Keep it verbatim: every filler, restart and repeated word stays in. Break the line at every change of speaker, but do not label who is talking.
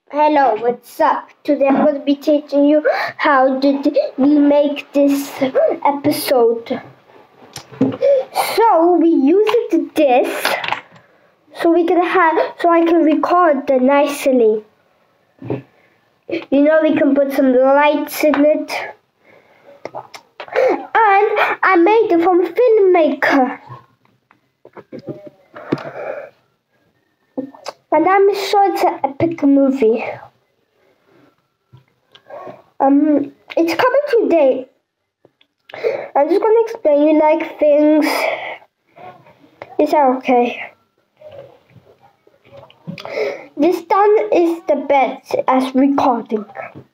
Hello, what's up? Today I'm going to be teaching you how did we make this episode. So we used this so we can have so I can record nicely. You know, we can put some lights in it. And I made it from Filmmaker. And I'm sure it's an epic movie. Um, it's coming today. I'm just gonna explain you like things. Is that okay? This done is the best as recording.